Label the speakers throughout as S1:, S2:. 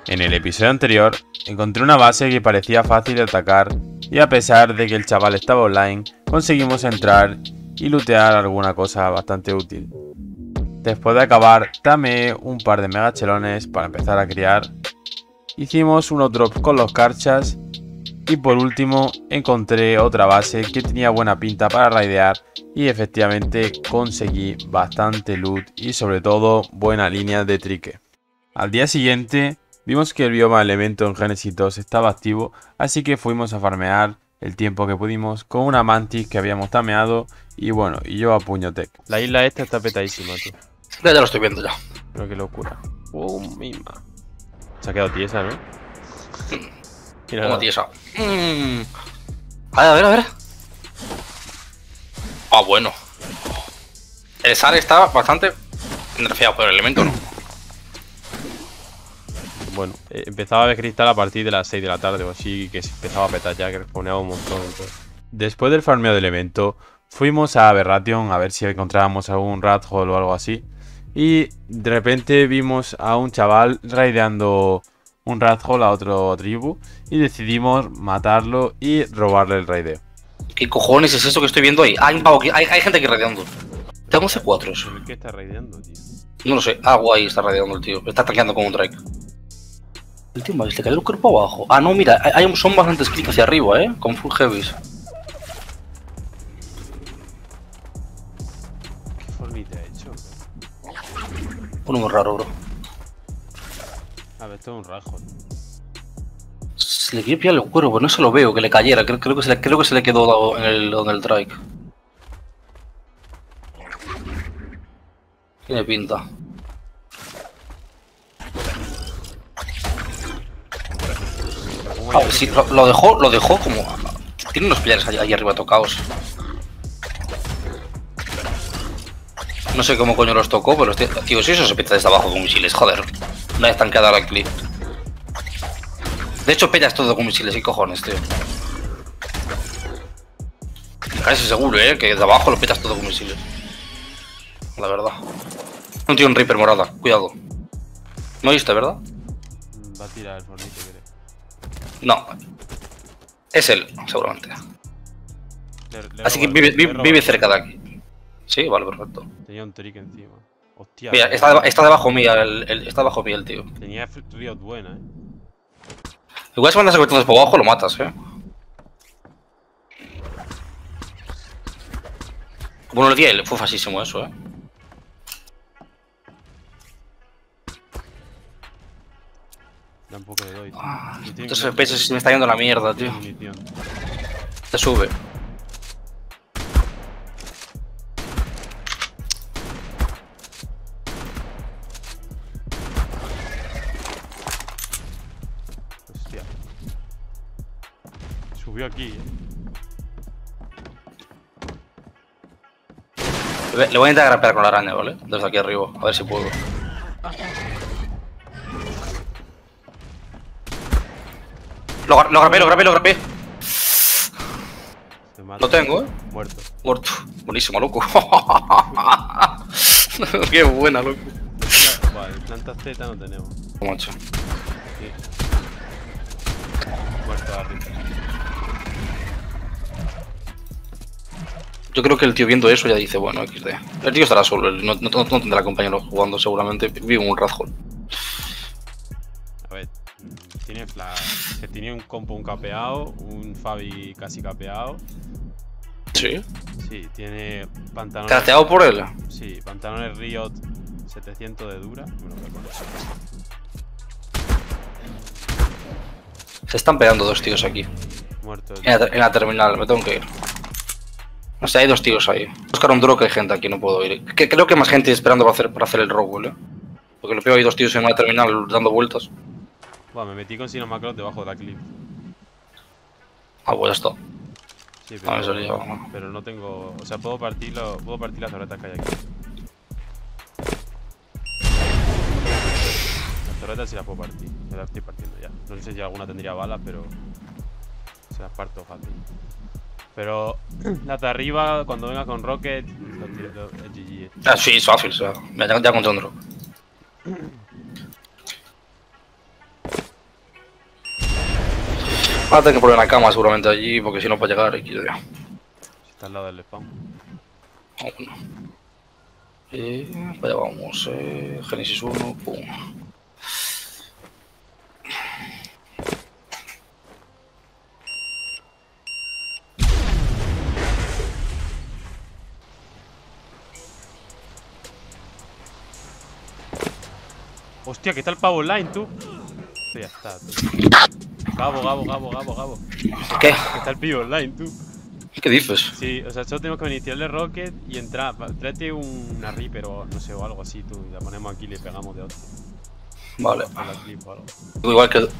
S1: En el episodio anterior, encontré una base que parecía fácil de atacar y a pesar de que el chaval estaba online, conseguimos entrar y lootear alguna cosa bastante útil. Después de acabar, tameé un par de megachelones para empezar a criar, hicimos unos drops con los carchas y por último encontré otra base que tenía buena pinta para raidear y efectivamente conseguí bastante loot y sobre todo buena línea de trique. Al día siguiente vimos que el bioma elemento en Genesis 2 estaba activo, así que fuimos a farmear el tiempo que pudimos con una mantis que habíamos tameado y bueno, y yo a puñotec. La isla esta está petadísima, tú.
S2: Ya lo estoy viendo ya.
S1: Pero qué locura. Misma. Se ha quedado tiesa, ¿no? Mira,
S2: ¿Cómo tiesa? A ver. Ah, bueno. El SAR está bastante nerfeado, pero el elemento no.
S1: Bueno, empezaba a ver cristal a partir de las 6 de la tarde o así, que se empezaba a petar ya, que responía un montón. Entonces. Después del farmeo del evento, fuimos a Aberration a ver si encontrábamos algún rat hole o algo así. Y de repente vimos a un chaval raideando un rat hole a otro tribu y decidimos matarlo y robarle el raideo.
S2: ¿Qué cojones es eso que estoy viendo ahí? Hay un pavo aquí, hay gente aquí raideando. Tengo C4 eso.
S1: ¿Qué está raideando, tío?
S2: No lo sé. Ah, guay, está raideando el tío. Está tanqueando con un trike. El tío le cae el cuerpo abajo. Ah, no, mira, son bastantes clics hacia arriba, con full heavies.
S1: ¿Qué formita ha hecho?
S2: Uno muy raro, bro.
S1: A ver, esto es un rajo.
S2: Se le quiere pillar el cuerpo, pero no se lo veo que le cayera. Creo que se le quedó en el trike. Tiene pinta. Ah, sí, lo dejó como... Tiene unos pilares allí arriba tocados. No sé cómo coño los tocó, pero tío, si eso se peta desde abajo con misiles, joder. Una vez tanqueada la clip. De hecho, petas todo con misiles, ¿y cojones, tío? Casi seguro, que desde abajo lo petas todo con misiles. La verdad. Un tío en Reaper morada, cuidado. ¿No viste, verdad?
S1: Va a tirar el fornito, creo.
S2: No. Es él, seguramente. Así que vive cerca de aquí. Sí, vale, perfecto.
S1: Tenía un trick encima. Hostia.
S2: Mira, está debajo mía, está debajo mía el tío.
S1: Tenía riot buena,
S2: Igual si mandas cortando por abajo lo matas, Bueno, el día fue fasísimo eso,
S1: Tampoco le doy.
S2: Estos FPS se me está yendo la mierda, tío. Te sube.
S1: Hostia. Subió aquí,
S2: Le voy a intentar grapear con la araña, ¿vale? Desde aquí arriba, a ver si puedo. Lo grapé. Lo tengo, Muerto. Buenísimo, loco. Qué buena, loco.
S1: Vale, plantas Z no tenemos.
S2: Macho.
S1: Sí. Muerto arriba.
S2: Yo creo que el tío viendo eso ya dice, bueno, XD. El tío estará solo, no tendrá compañeros jugando seguramente. Vive en un rat hole.
S1: A ver, tiene flash. Que tiene un compo un capeado, un Fabi casi capeado.
S2: ¿Sí?
S1: Sí, tiene pantalones.
S2: ¿Casteado por él?
S1: Sí, pantalones Riot 700 de dura. Bueno,
S2: se están pegando dos tíos aquí.
S1: Muerto.
S2: En la terminal, me tengo que ir. O sea, hay dos tíos ahí. Buscar un draw que hay gente aquí, no puedo ir. Creo que hay más gente esperando para hacer el rogue, Porque lo veo ahí dos tíos en una terminal dando vueltas.
S1: Bueno, me metí con Sinomacros debajo de la clip.
S2: Ah, pues esto.
S1: Sí,
S2: pero,
S1: pero no tengo... O sea, puedo partir las torretas que hay aquí. Las torretas sí las puedo partir. Me las estoy partiendo ya. No sé si alguna tendría balas, pero... Se las parto fácil. Pero las de arriba, cuando venga con Rocket, los tiro es GG.
S2: Ah, sí, es fácil, o sea, ya encontré un draw. Va a tener que poner una cama seguramente allí, porque si no puede llegar aquí ya.
S1: Está al lado del spawn.
S2: Ah, bueno. Vaya vamos, Genesis 1, pum.
S1: Hostia, ¿qué tal pavo online, tú? Sí, ya está, tú. Gabo.
S2: ¿Qué?
S1: ¿Qué tal pivo online, tú?
S2: ¿Qué dices?
S1: Sí, o sea, solo tenemos que venir, tirarle rocket y entrar. Tráete una Reaper o no sé, o algo así, tú. Y la ponemos aquí y le pegamos de otro.
S2: Vale.
S1: A la clip o algo.
S2: Igual que...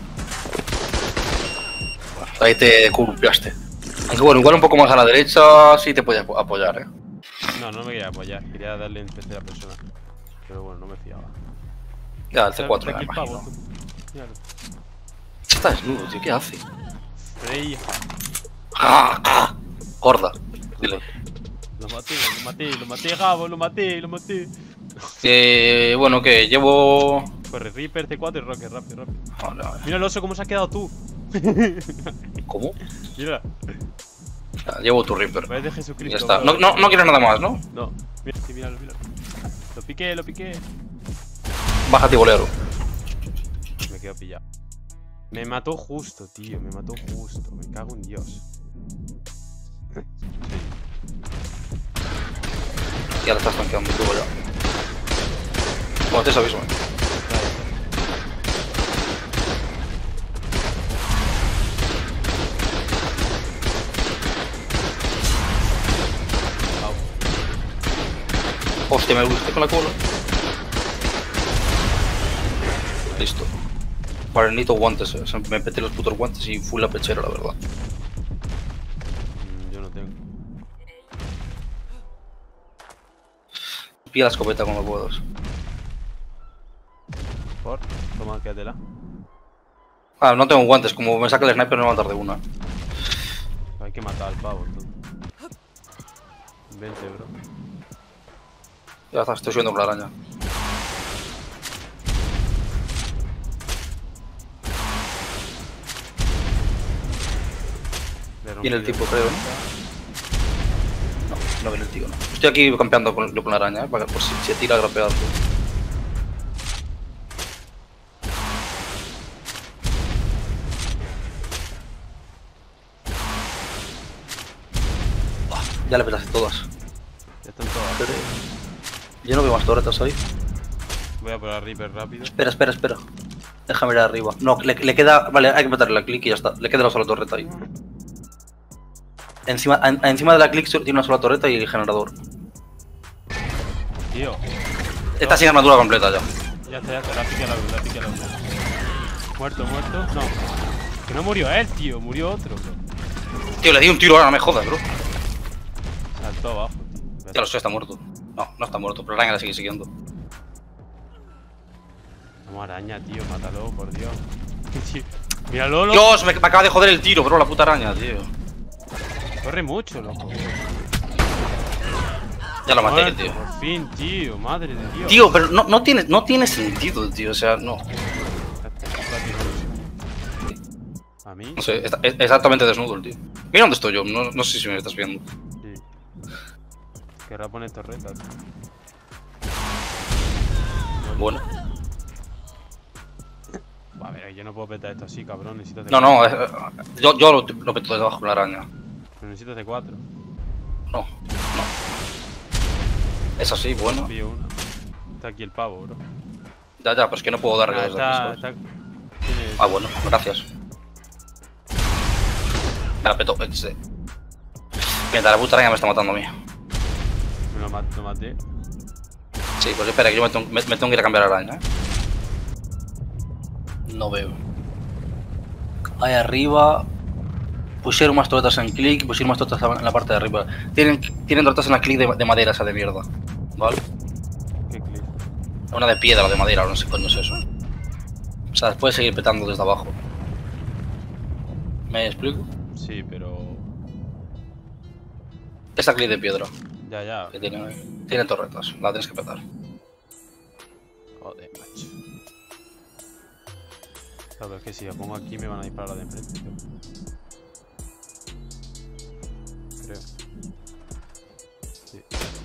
S2: Ahí te curpiaste. Aunque bueno, igual un poco más a la derecha sí te puede apoyar,
S1: No, no me quería apoyar. Quería darle en tercera persona. Pero bueno, no me fiaba.
S2: Ya, el
S1: Está
S2: C4 me
S1: aquí el
S2: imagino.
S1: pavo, tú. Míralo.
S2: Está desnudo, tío, ¿qué hace?
S1: Freya.
S2: Gorda. Dile.
S1: Lo maté, Gabo, lo maté.
S2: Bueno, que llevo...
S1: Corre, Reaper, C4 y Rocket, rápido.
S2: Vale.
S1: Mira el oso cómo se ha quedado tú.
S2: ¿Cómo?
S1: Mira,
S2: Ya, llevo tu Reaper.
S1: parece Jesucristo.
S2: Ya está.
S1: bro.
S2: No quiero nada más, ¿no?
S1: No, mira, sí, míralo. Lo piqué.
S2: Bájate, bolero.
S1: Me quedo pillado. Me mató justo, tío, me cago en Dios.
S2: Ya le estás tanqueando tú ya. Bueno, te aviso. Hostia, me guste con la cola. Listo. Vale, necesito guantes, me peté los putos guantes y fui la pechera, la verdad.
S1: Yo no tengo.
S2: Pilla la escopeta cuando puedas.
S1: Por, toma, quédatela.
S2: Ah, no tengo guantes, como me saca el sniper no me va a dar de una.
S1: Hay que matar al pavo, tú. Vente, bro.
S2: Ya está, estoy subiendo con la araña. Viene el tipo, creo, ¿no? No viene el tío, no. Estoy aquí campeando con la araña, para por si se tira a grapear. Ya le petaste todas.
S1: Ya están todas.
S2: Yo no veo más torretas ahí.
S1: Voy a por la Reaper rápido.
S2: Espera. Déjame ir arriba. No, le queda... Vale, hay que meterle la click y ya está. Le queda la sola torreta ahí. Encima de la click tiene una sola torreta y el generador.
S1: Tío.
S2: Está sin armadura completa ya.
S1: Ya está, la pique la una. Muerto. No. Que no murió él, tío. Murió otro, bro.
S2: Tío, le di un tiro ahora, no me jodas, bro.
S1: Saltó abajo, tío.
S2: Ya lo sé, está muerto. No está muerto, pero la araña la sigue siguiendo.
S1: Como araña, tío. Mátalo, por Dios. Míralo, loco.
S2: Dios, me acaba de joder el tiro, bro, la puta araña, tío.
S1: Corre mucho, loco.
S2: Ya lo maté,
S1: Muerto,
S2: tío.
S1: Por fin, tío. Madre de Dios.
S2: Tío, pero no tiene sentido, tío, o sea, no.
S1: ¿A mí?
S2: No sé, está exactamente desnudo el tío. Mira dónde estoy yo, no sé si me estás viendo.
S1: Sí. Querrá poner torretas.
S2: Bueno.
S1: A ver, yo no puedo petar esto así, cabrón. Necesito C4.
S2: No, yo lo peto desde abajo con la araña.
S1: Pero necesito C4.
S2: No. Es así, bueno.
S1: Pillo una. Está aquí el pavo, bro.
S2: Ya, pero es que no puedo darle desde aquí, ¿sabes?
S1: Tiene...
S2: Ah, bueno, gracias. Me la peto, Mira, la puta araña me está matando a mí.
S1: Me lo maté.
S2: Sí, pues espera, que yo me tengo que ir a cambiar araña, No veo. Ahí arriba. Pusieron más torretas en click, pusieron más torretas en la parte de arriba. Tienen torretas en la click de madera esa de mierda. ¿Vale?
S1: ¿Qué clip?
S2: Una de piedra o de madera, no sé coño es eso. O sea, puedes seguir petando desde abajo. ¿Me explico?
S1: Sí, pero...
S2: Esa click de piedra
S1: Ya.
S2: que tiene torretas, la tienes que petar.
S1: Joder, macho. Claro, es que si la pongo aquí me van a disparar a la de enfrente, tío. Creo. Sí.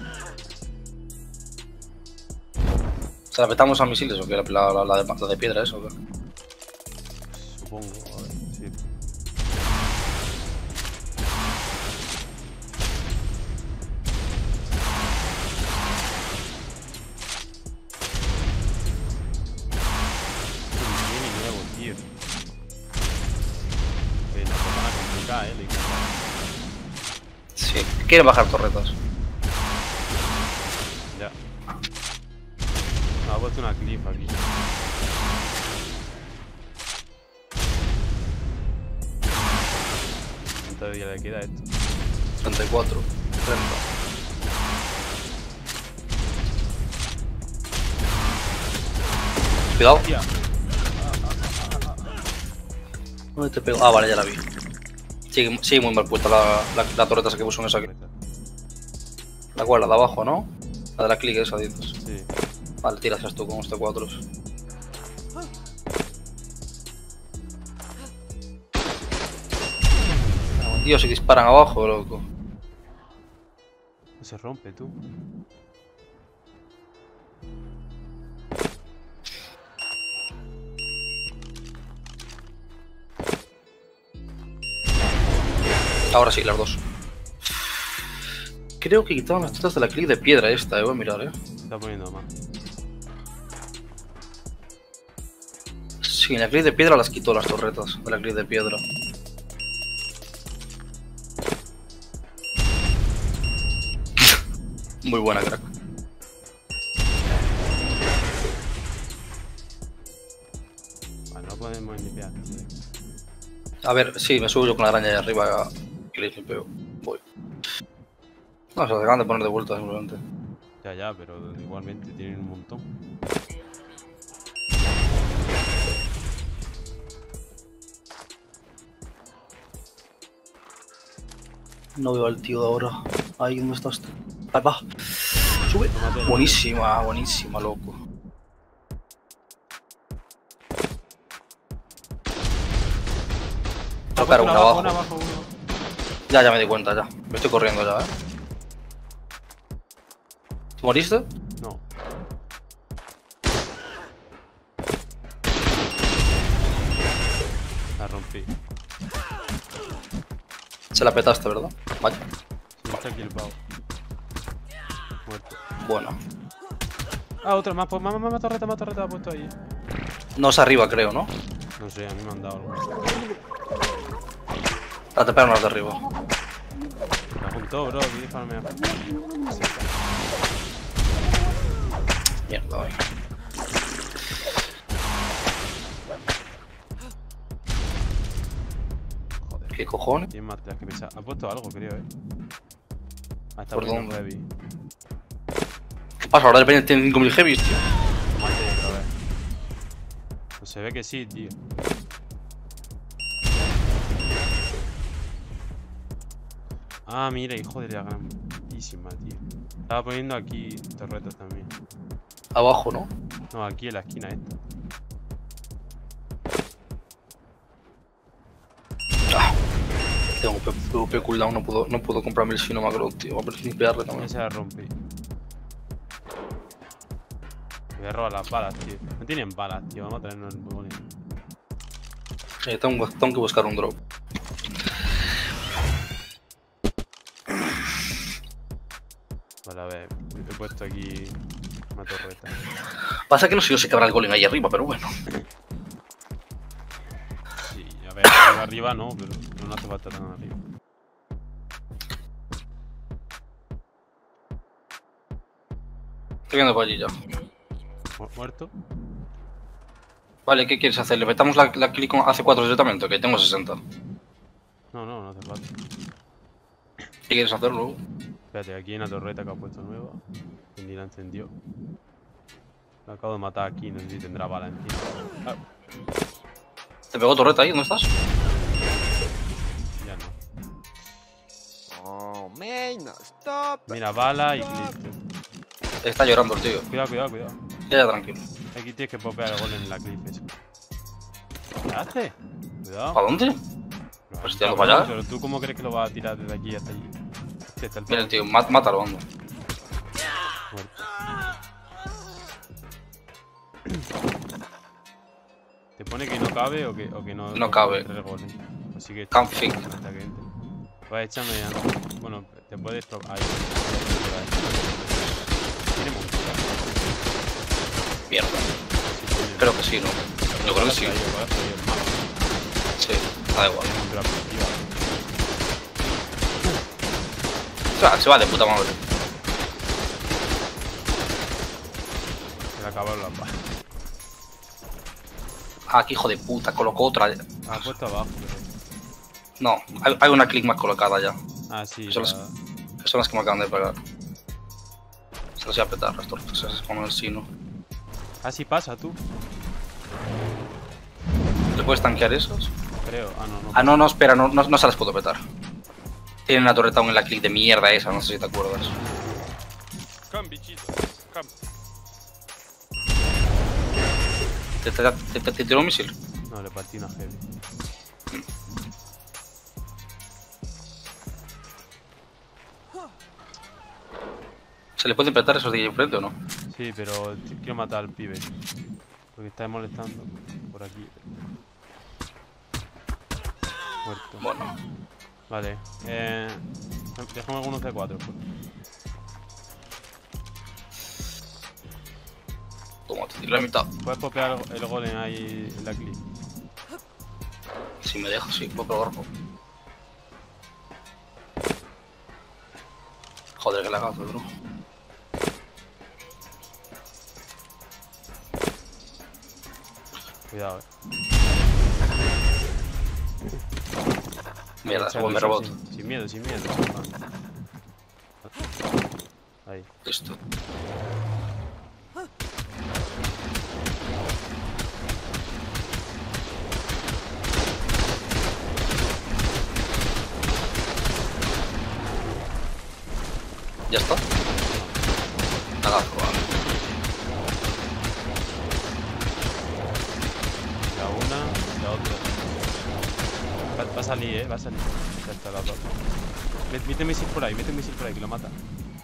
S2: ¿Se la petamos a misiles o qué? La de piedra, eso o qué?
S1: Supongo, a ver, sí. Tío. Nos van a complicar,
S2: Sí, quieren bajar torretas.
S1: Ya. Me ha puesto una cliff aquí. ¿Cuánta vida le queda a esto?
S2: 34, 30. Cuidado.
S1: Tía.
S2: ¿Dónde te pego? Ah, vale, ya la vi. Sigue muy mal puesta la torreta esa que puso en esa aquí. ¿La cual? La de abajo, ¿no? La de la click esa, dices.
S1: Sí.
S2: Vale, tiras tú con este 4. Dios, si disparan abajo, loco.
S1: No se rompe, tú.
S2: Ahora sí, las dos. Creo que quitaban las tetas de la click de piedra esta, voy a mirar,
S1: Se está poniendo mal.
S2: Sí, en la click de piedra las quitó las torretas de la click de piedra. Muy buena, crack.
S1: Vale, no podemos limpiar.
S2: A ver, sí, me subo yo con la araña ahí arriba y les limpio. Voy. No, se acaban de poner de vuelta simplemente.
S1: Ya, pero igualmente tienen un montón.
S2: No veo al tío de ahora. Ahí, ¿dónde estás? Ahí va. Sube. Buenísima, buenísima, loco. Tocar uno abajo. Ya me di cuenta, ya. Me estoy corriendo ya, ¿Moriste?
S1: No. La rompí.
S2: Se la petaste, ¿verdad? Vaya.
S1: Sí, está aquí el pavo. Muerto.
S2: Bueno.
S1: Ah, otra más. Pues más torreta ha puesto ahí.
S2: No es arriba, creo, ¿no?
S1: No sé, a mí me han dado algo.
S2: La te pegan las de arriba.
S1: Me apuntó, bro. Aquí farmea.
S2: Mierda, vaya. Joder, ¿qué cojones?
S1: Tiene más telas que pensar. Ha puesto algo, creo, Ah, está
S2: ¿Por
S1: poniendo
S2: dónde?
S1: heavy.
S2: ¿Qué pasa? Ahora de repente tienen 5000 heavies, tío.
S1: Mate otra vez. Pues se ve que sí, tío. Ah, mira, hijo de la grandísima, tío. Estaba poniendo aquí torretas también.
S2: Abajo, ¿no?
S1: No, aquí en la esquina esta.
S2: Tengo PvP cooldown, no puedo comprarme el Shino Macro, tío. Voy a limpiarle también.
S1: Ese la rompí. Voy a robar las balas, tío. No tienen balas, tío. Vamos a tenernos el muy bonito.
S2: Tengo que buscar un drop.
S1: Vale, a ver. He puesto aquí una torreta.
S2: Pasa que no sé yo si cabrá el golem ahí arriba, pero bueno.
S1: Sí, a ver, arriba no, pero no hace falta tan arriba.
S2: Estoy viendo por allí ya.
S1: ¿Muerto?
S2: Vale, ¿qué quieres hacer? ¿Le metamos la click con AC4 directamente? Ok, tengo 60.
S1: No hace falta.
S2: ¿Qué quieres hacerlo?
S1: Espérate, aquí hay una torreta que ha puesto nueva. Y ni la encendió. La acabo de matar aquí, no sé si tendrá bala encima. Ah,
S2: ¿Te pegó torreta ahí? ¿Dónde estás?
S1: ya no.
S3: Oh, man, stop.
S1: Mira, bala y clip.
S2: Está llorando el tío.
S1: Cuidado.
S2: Ya, tranquilo.
S1: Aquí tienes que popear el gol en la clip esa. ¿Qué hace? Cuidado.
S2: ¿Para dónde? Pues estoy tirando para allá.
S1: Pero tú, ¿cómo crees que lo vas a tirar desde aquí hasta allí? Hostia, está el
S2: Mira,
S1: pavo.
S2: tío, mátalo, anda.
S1: Muerto. ¿Te pone que no cabe o que no?
S2: No cabe.
S1: 3 goles. Así que.
S2: Can't think.
S1: Hasta que entre. Pues échame ya. Bueno, te puedes probar. Ahí. Tiene mucho.
S2: Mierda.
S1: Sí, tiene.
S2: Creo que sí, ¿no? Yo creo que sí. Sí, da igual. O sea, se va de puta madre.
S1: Se le acabaron las balas.
S2: Ah, qué hijo de puta, colocó otra.
S1: Ha puesto abajo, pero...
S2: No, hay una click más colocada ya.
S1: Ah, sí.
S2: Son las que me acaban de pegar. Se las voy a petar, las tortas esas con el sino.
S1: Ah, sí pasa, tú.
S2: ¿Le puedes tanquear esos?
S1: Creo. Ah, no, no.
S2: Ah, no, espera, no se las puedo petar. Tienen la torreta aún en la click de mierda esa, no sé si te acuerdas.
S1: Come, bichitos. Come.
S2: ¿Te tiró un misil?
S1: No, le partí una heavy.
S2: ¿Se le pueden petar esos de ahí enfrente o no?
S1: Sí, pero quiero matar al pibe. Porque está molestando por aquí. Muerto.
S2: Bueno,
S1: Vale. Déjame algunos C4, por favor.
S2: toma, te tiro la mitad.
S1: ¿Puedes popear el golem ahí en la clip?
S2: Si me dejas, sí, puedo probarlo. Joder, que lagazo, bro.
S1: Cuidado,
S2: Mierda,
S1: Echa
S2: buen
S1: el
S2: robot.
S1: Sin miedo, sin miedo. Ahí.
S2: Listo. ¿Ya está? Lagazo, vale.
S1: La una, la otra. Va a salir, va a salir. Ya está, las dos. Mete misil por ahí, que lo mata.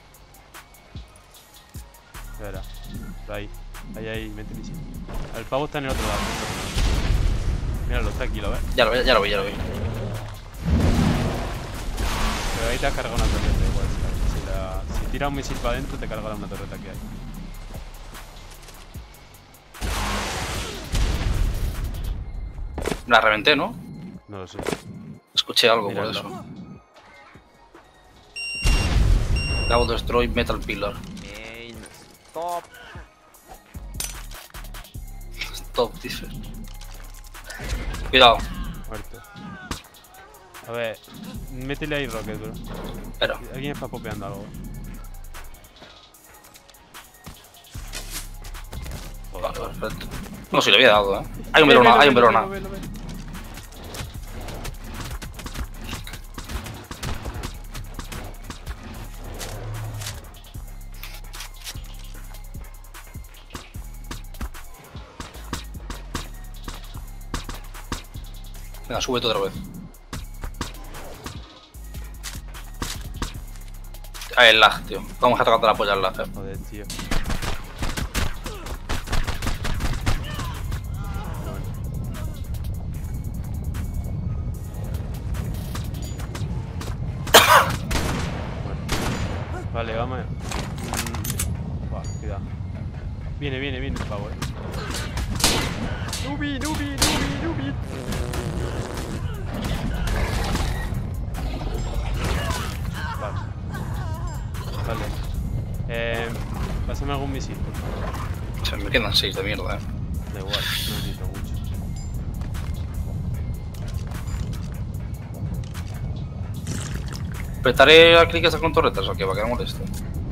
S1: Ya verá. Por ahí. Ahí, mete misil. El pavo está en el otro lado. Míralo, está aquí, ¿lo ves?
S2: Ya lo vi.
S1: Pero ahí te has cargado una torreta igual. Si tiras un misil para adentro, te cargará una torreta que hay.
S2: La reventé, ¿no?
S1: No lo sé.
S2: Escuché algo
S1: Mira,
S2: por
S1: no.
S2: eso. Now destroy metal pillar.
S3: Stop.
S2: Stop, dice. Cuidado.
S1: Muerto. A ver, métele ahí rocket, bro.
S2: Espera.
S1: Alguien está popeando algo.
S2: Vale, perfecto. No, si le había dado, Hay un Verona, hay un Verona.
S1: Lo ve.
S2: Venga, súbete otra vez. Ah, el lag, tío. Vamos a tocar la polla al lag,
S1: Joder, tío. Vale, vamos. Buah, cuidado. Viene el pavo, Nubi. Vale. Pásame algún misil, por favor.
S2: O sea, me quedan 6 de mierda,
S1: Da igual, no necesito mucho.
S2: ¿Apretaré a clic con torretas o qué? Va a quedar molesto.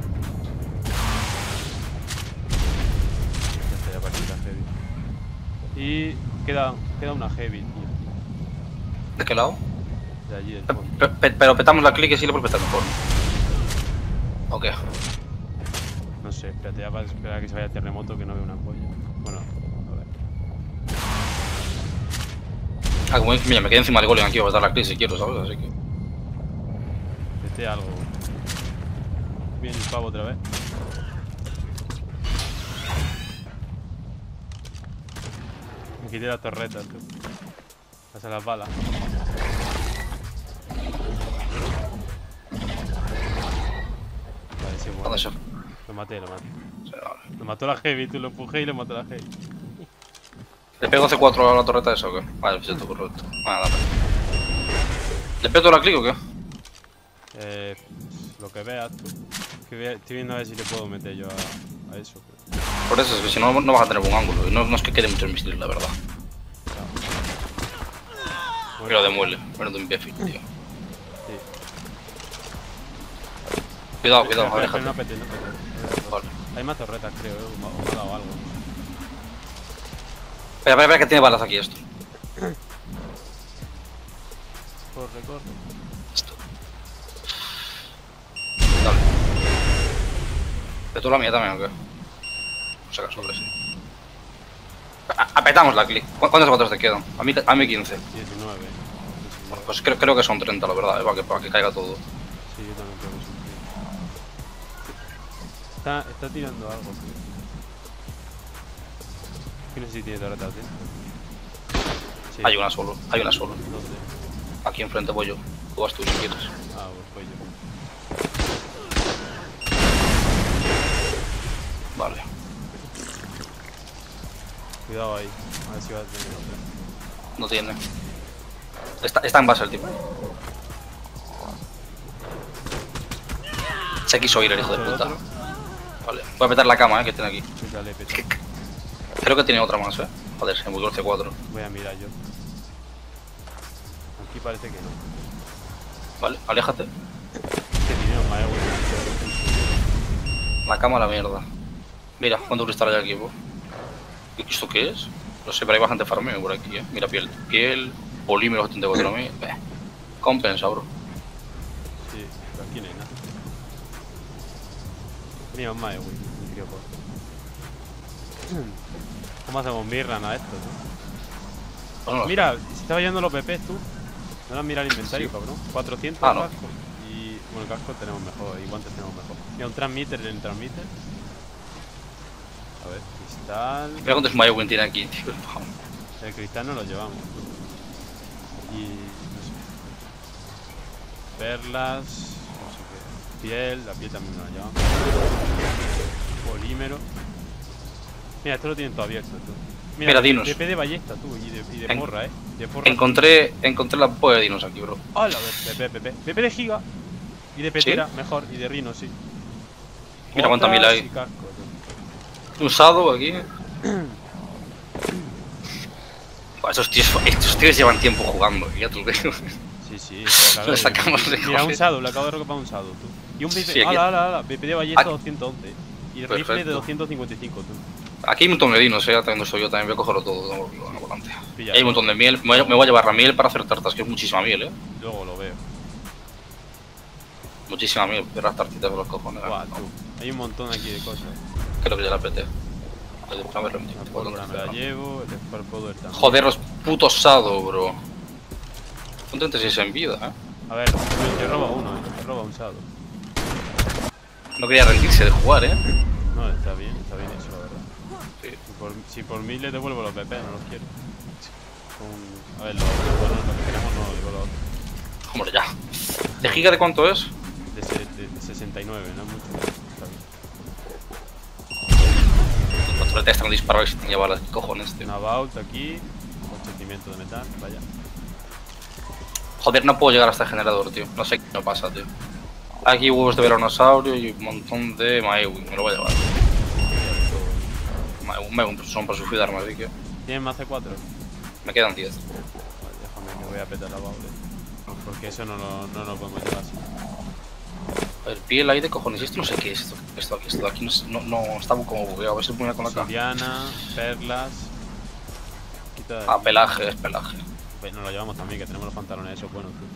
S1: Ya está, ya partí la heavy. Y queda una heavy, tío.
S2: ¿De qué lado?
S1: De allí del fondo.
S2: Pero petamos la clic y sí le puedes petar mejor. ¿O qué?
S1: No sé, espérate, ya para esperar a que se vaya el terremoto que no veo una polla. Bueno, a ver.
S2: Ah, como mira, me quedé encima del golem aquí, voy a dar la crisis si quiero, ¿sabes? Así que.
S1: Mete algo. Viene el pavo otra vez. Me quité la torreta, tú. Pasa las balas. Vale, sí,
S2: ¿Dónde
S1: bueno.
S2: se?
S1: Lo maté, lo maté.
S2: Sí, vale.
S1: Lo mató la heavy, tú lo empujé y lo mató la heavy.
S2: ¿Le pego C4 a la torreta esa o qué? Vale, sí, correcto. Vale, dale. ¿Le pego la clic o qué?
S1: Lo que veas tú. Estoy viendo a ver si le puedo meter yo a eso. Pero...
S2: Por eso es que si no, no vas a tener buen ángulo. Y no es que quede mucho en misiles, la verdad. Pero de muele, menos de un pie, tío.
S1: Sí.
S2: Cuidado, cuidado,
S1: Espera,
S2: aléjate.
S1: no pete, no pete.
S2: Vale.
S1: Hay más torretas, creo, o me ha dado algo.
S2: Espera, que tiene balas aquí esto.
S1: Corre, corre.
S2: Esto. Dale. ¿De tú la mía también o qué? Por si acaso, sí. Apretamos la clic. ¿Cuántos votos te quedan? A mí 15.
S1: 19.
S2: Bueno, pues creo que son 30, la verdad, para que caiga todo.
S1: Sí, yo también creo que son 30. Está tirando algo, tío. Que no sé si tiene torretas, tío. Sí.
S2: Hay una solo.
S1: ¿Dónde?
S2: Aquí enfrente voy yo. Tú vas tú si quieres.
S1: Ah, pues voy yo.
S2: Vale.
S1: Cuidado ahí. A ver si va a tener otra.
S2: No tiene. Está en base el tipo. Se quiso ir el hijo de
S1: ¿Otro,
S2: puta.
S1: otro?
S2: Vale. Voy a petar la cama, que tiene aquí.
S1: Pétale, pétale.
S2: Creo que tiene otra más, Joder, se me volvió el C4.
S1: Voy a mirar yo. Aquí parece que no.
S2: Vale, aléjate.
S1: ¿Qué dinero me ha
S2: La cama a la mierda. Mira, ¿cuánto cristal hay aquí, po? ¿Y esto qué es? No sé, pero hay bastante farmeo por aquí, Mira, piel, polímero 74.000. Compensa, bro.
S1: Sí, pero aquí no hay nada. Mira, un Mae, güey. Tío, por... ¿Cómo hacemos mirran a esto, tú?
S2: Bueno,
S1: Mira, si estaba yendo los PPs, tú. No las mira el inventario,
S2: Sí.
S1: cabrón. 400
S2: Ah, no.
S1: casco. Y bueno, el casco tenemos mejor, y guantes tenemos mejor. Mira, un transmitter en el transmitter. A ver, cristal.
S2: mira cuántos Maiwin tiene aquí, tío.
S1: El cristal no lo llevamos, tú. Y no sé. Perlas, no sé qué. Piel, la piel también no la llevamos. Polímero. Mira, esto lo tienen todo abierto, tú.
S2: Mira, dinos.
S1: PP de ballesta, tú, y de porra, de porra.
S2: Encontré la polla de dinos aquí, bro.
S1: Hola, PP de giga. Y de petera, mejor, y de rino, sí.
S2: Mira cuánta mil hay.
S1: Y casco, tú.
S2: Usado aquí. Buah, estos tíos llevan tiempo jugando, ya te lo digo.
S1: Sí,
S2: Lo sacamos de
S1: Mira, un
S2: coger.
S1: Shadow, le acabo de recoger un Shadow, tú. Y un
S2: Sí,
S1: PP,
S2: aquí.
S1: ala, PP de ballesta
S2: Aquí.
S1: 211. Y el rifle de
S2: Perfecto.
S1: 255, tú.
S2: Aquí hay un montón de dinos, también soy yo, también voy a cogerlo todo, no, volante.
S1: Pilla,
S2: Hay un montón de miel, me voy a llevar la miel para hacer tartas, que es muchísima miel,
S1: Luego lo veo.
S2: Muchísima miel, de las tartitas de los cojones.
S1: Guau, tú. Hay un montón aquí de cosas.
S2: Creo que ya la apreté.
S1: La pólvora me la llevo, el Spark Powder también.
S2: Joder, los putos Sado, bro. Son 36 en vida,
S1: A ver, te roba uno, te roba un Shadow.
S2: No quería rendirse de jugar,
S1: No, está bien eso, la verdad.
S2: Sí.
S1: Si por mí le devuelvo los PP, no los quiero. A ver, los que queremos no, digo los otros.
S2: Hombre, ya. ¿De giga de cuánto es?
S1: De 69, no mucho. Está bien.
S2: Los troletas están disparados y sin llevar las cojones, tío.
S1: Una vault aquí, consentimiento de metal, vaya.
S2: Joder, no puedo llegar hasta el generador, tío. No sé qué me pasa, tío. Aquí huevos de veranosaurio y un montón de Maewin, me lo voy a llevar. Maewin son para suicidarme, así que
S1: ¿Tienes más C4?
S2: me quedan 10.
S1: Vale, déjame que voy a petar la vault. Porque eso no lo podemos llevar así.
S2: A ver, piel ahí de cojones. Esto no sé qué es. Esto aquí no está como bugueado. A ver si se pone con la cara.
S1: Obsidiana, perlas. Quita.
S2: Ah, pelaje, es pelaje.
S1: Pues nos lo llevamos también, que tenemos los pantalones esos buenos, tú.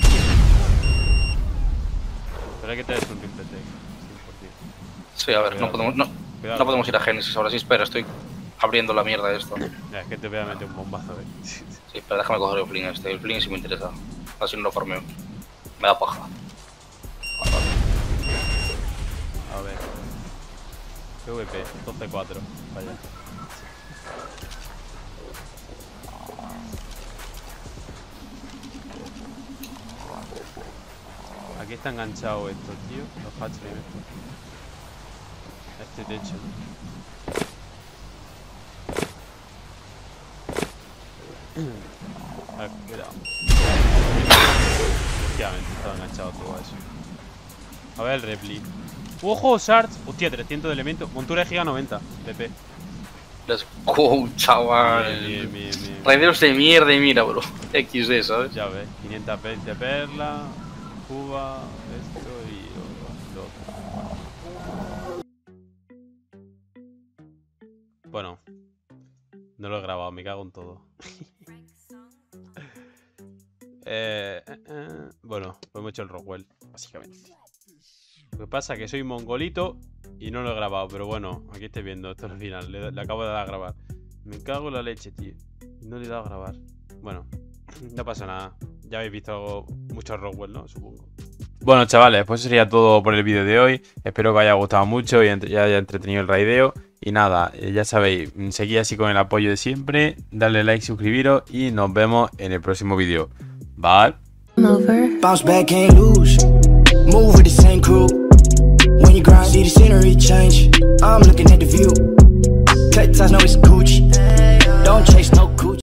S1: Pero hay que tener un rifle tech, 100%.
S2: Sí, a ver, no
S1: Cuidado.
S2: podemos, no
S1: Cuidado.
S2: podemos ir a Génesis ahora sí. Espera, estoy abriendo la mierda de esto.
S1: Ya, es que te voy a meter un bombazo,
S2: Sí, pero déjame coger el fling este. El fling sí me interesa. Así no lo farmeo. Me da paja.
S1: A ver. PvP, 12-4. Vaya. Aquí está enganchado esto, tío. Los hatchlings estos. Este techo. A ver, cuidado. Efectivamente, estaba enganchado todo eso. A ver el repli. ¡Ojo, Shards! Hostia, 300 de elementos. Montura de giga 90. PP.
S2: Let's go, chaval.
S1: Bien.
S2: Raideros de mierda y mira, bro. XD, ¿sabes?
S1: Ya ves. 520 perlas. Cuba. Esto y lo otro. Bueno. No lo he grabado, me cago en todo. Bueno, pues hemos hecho el Rockwell, básicamente. Lo que pasa es que soy mongolito y no lo he grabado, pero bueno, aquí estoy viendo, esto es el final, le acabo de dar a grabar. Me cago en la leche, tío. No le he dado a grabar. Bueno, no pasa nada. Ya habéis visto mucho Rockwell, ¿no? Supongo. Bueno, chavales, pues eso sería todo por el vídeo de hoy. Espero que os haya gustado mucho y haya entretenido el raideo. Y nada, ya sabéis, seguid así con el apoyo de siempre. Dale like, suscribiros y nos vemos en el próximo vídeo. Bye.
S4: Bounce back, can't lose. Move with the same crew. When you grind, see the scenery change. I'm looking at the view. Cut ties, know it's Gucci. Don't chase no coochie.